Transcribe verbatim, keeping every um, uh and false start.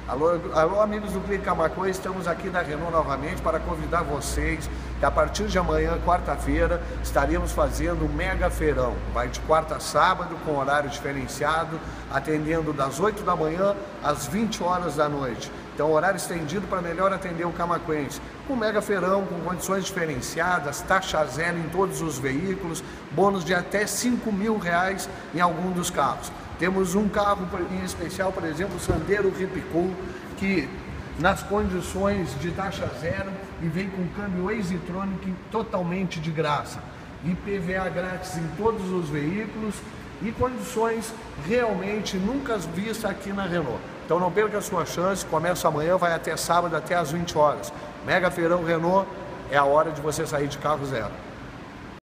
Alô, alô, amigos do Clique Camaquã, estamos aqui na Renault novamente para convidar vocês que a partir de amanhã, quarta-feira, estaremos fazendo um mega feirão. Vai de quarta a sábado, com horário diferenciado, atendendo das oito da manhã às vinte horas da noite. Então, horário estendido para melhor atender o camaquense. Um mega feirão com condições diferenciadas, taxa zero em todos os veículos, bônus de até cinco mil reais em algum dos carros. Temos um carro em especial, por exemplo, o Sandero Ripcool, que nas condições de taxa zero e vem com câmbio Easytronic totalmente de graça. I P V A grátis em todos os veículos e condições realmente nunca vistas aqui na Renault. Então não perca a sua chance, começa amanhã, vai até sábado, até às vinte horas. Mega Feirão Renault, é a hora de você sair de carro zero.